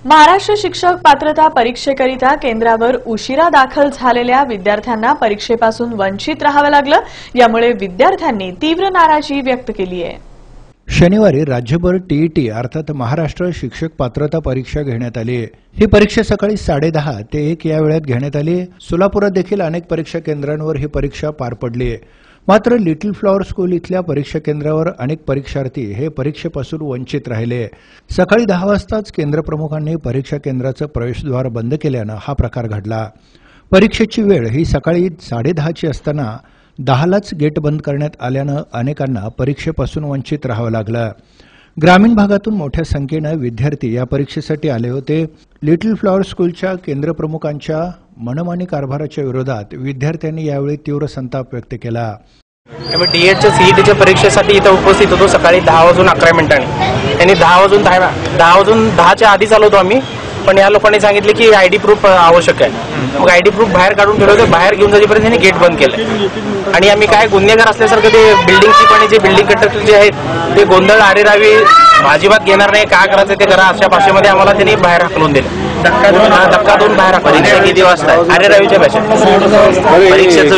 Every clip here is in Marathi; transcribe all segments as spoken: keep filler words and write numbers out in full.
महाराष्ट्र शिक्षक पात्रता परीक्षेकरिता केंद्रावर उशिरा दाखल झालेल्या विद्यार्थ्यांना परीक्षेपासून वंचित राहावं लागलं। यामुळे विद्यार्थ्यांनी तीव्र नाराजी व्यक्त केली आहे। शनिवारी राज्यभर टीईटी अर्थात महाराष्ट्र शिक्षक पात्रता परीक्षा घेण्यात आली। ही परीक्षा सकाळी साडे दहा ते एक या वेळेत घेण्यात आली। सोलापुरात देखील अनेक परीक्षा केंद्रांवर ही परीक्षा पार पडली। मात्र लिटिल फ्लॉवर स्कूल इथल्या परीक्षा केंद्रावर अनेक परीक्षार्थी हे परीक्षेपासून वंचित राहिले। सकाळी दहा वाजताच केंद्र प्रमुखांनी परीक्षा केंद्राचं प्रवेशद्वार बंद केल्यानं हा प्रकार घडला। परीक्षेची वेळ ही सकाळी साडे दहाची असताना दहालाच गेट बंद करण्यात आल्यानं अनेकांना परीक्षेपासून वंचित राहावं लागलं। ग्रामीण भागातून मोठ्या संख्येनं विद्यार्थी या परीक्षेसाठी आले होते। लिटिल फ्लॉवर स्कूलच्या केंद्र प्रमुखांच्या मनमानी कारभाराच्या विरोधात विद्यार्थ्यांनी यावेळी तीव्र संताप व्यक्त केला। आम्ही डीएडच्या सीईटीच्या परीक्षेसाठी इथं उपस्थित होतो सकाळी दहा वाजून अकरा मिनिटांनी। त्यांनी दहा वाजून दहा दहा वाजून दहाच्या आधीच आलो होतो आम्ही, पण या लोकांनी सांगितले की आयडी प्रूफ आवश्यक आहे। मग आयडी प्रूफ बाहेर काढून ठेवलं होतं, बाहेर घेऊन जाईपर्यंत त्यांनी गेट बंद केलं आणि आम्ही काय गुन्हेगार असल्यासारखं ते बिल्डिंगची पण जे बिल्डिंग कंट्रक्टर जे आहेत ते गोंधळ आरेरावी अजिबात घेणार नाही, काय करायचं ते करा अशा भाषेमध्ये आम्हाला त्यांनी बाहेर हाकलून दिलं। धक्का देऊन धक्का देऊन बाहेर हाकलून किती वाजता आरेरावीच्या भाषेत परीक्षेचं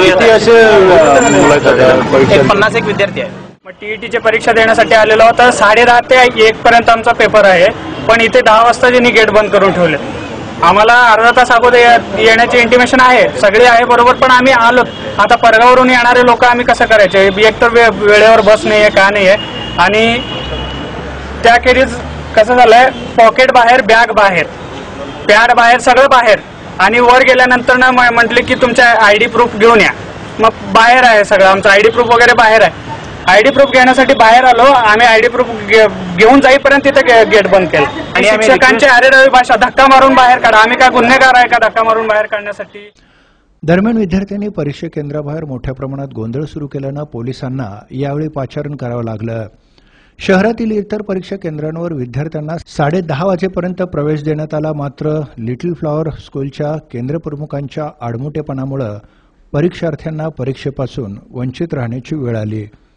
एक पन्नास एक विद्यार्थी आहे। टीईटीची परीक्षा देण्यासाठी आलेलो होता। साडे दहा ते एक पर्यंत आमचा पेपर आहे, पण इथे दहा वाजता त्यांनी गेट बंद करून ठेवले। आम्हाला अर्धा तास अगोदर येण्याची इंटिमेशन आहे, सगळे आहे बरोबर, पण आम्ही आलो। आता परगावरून येणारे लोक आम्ही कसं करायचे? एक तर वेळेवर बस नाही आहे, का नाही आहे, आणि त्याखेरीज कसं झालंय, पॉकेट बाहेर, बॅग बाहेर, पॅड बाहेर, सगळं बाहेर, आणि वर गेल्यानंतर ना म्हटले की तुमच्या आयडी प्रूफ घेऊन या। मग बाहेर आहे सगळं, आमचं आयडी प्रूफ वगैरे बाहेर आहे। आयडी प्रूफ घेण्यासाठी बाहेर आलो आम्ही, आयडी प्रूफ घेऊन जाईपर्यंत तिथे गेट बंद केलं आणि शिक्षकांची आरेरावी भाषा, धक्का मारून बाहेर काढा। आम्ही काय गुन्हेगार आहे का धक्का मारून बाहेर काढण्यासाठी? दरम्यान विद्यार्थ्यांनी परीक्षा केंद्राबाहेर मोठ्या प्रमाणात गोंधळ सुरू केल्यानं पोलिसांना यावेळी पाचारण करावं लागलं। शहरातील इतर परीक्षा केंद्रांवर विद्यार्थ्यांना साडे दहा वाजेपर्यंत प्रवेश देण्यात आला। मात्र लिटिल फ्लॉवर स्कूलच्या केंद्र प्रमुखांच्या आडमुठेपणामुळे परीक्षार्थ्यांना परीक्षेपासून वंचित राहण्याची वेळ आली।